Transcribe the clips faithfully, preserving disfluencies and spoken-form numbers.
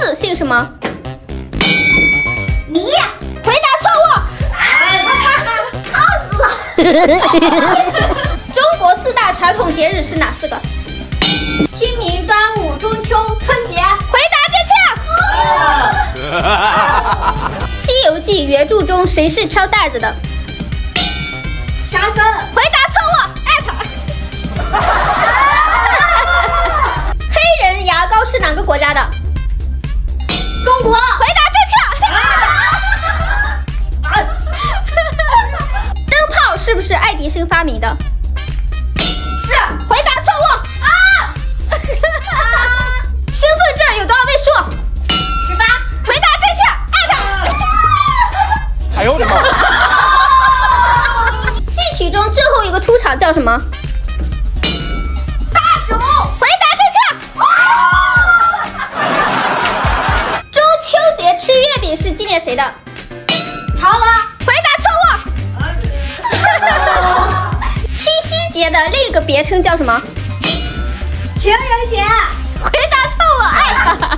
子姓什么？ 米。 回答错误。 好死了。 中国四大传统节日是哪四个？清明、端午、中秋、春节。回答正确。西游记原著中谁是挑担子的？ 沙僧。 回答错误。艾特。黑人牙膏是哪个国家的？中国。回答正确。灯泡是不是爱迪生发明的？ 是。 回答错误。啊！身份证有多少位数？ 十八。 回答正确。艾特。 哎呦我的妈！ 戏曲中最后一个出场叫什么？ 大主。 回答正确。中秋节吃月饼是纪念谁的？ 嫦娥。 回答错误。七夕节的另一个别称叫什么？ 情人节。 回答错误。艾特。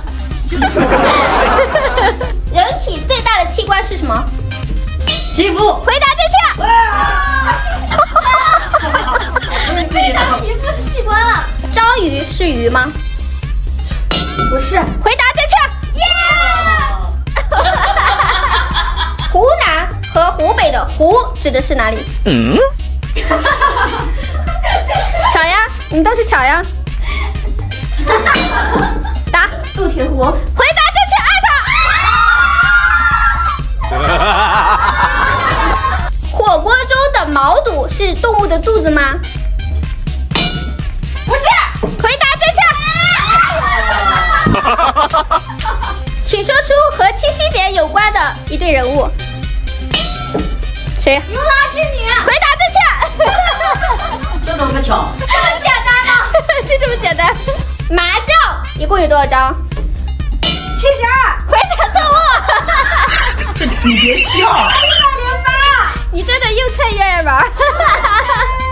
人体最大的器官是什么？ 皮肤。 回答正确。为啥皮肤是器官啊？章鱼是鱼吗？ 不是。 回答正确。耶！湖南和湖北的湖指的是哪里？嗯。巧呀，你倒是巧呀。答。 洞庭湖。 回答正确。艾特。火锅中的毛肚是动物的肚子吗？ 不是。 回答正确。请说出和七夕节有关的一对人物。谁？ 牛郎织女。 回答正确。 这怎么巧？ 这么简单吗？ 就这么简单。麻将一共有多少张？ 七十二。 回答错误。 你别笑。 一百零八。 你真的又菜又爱玩。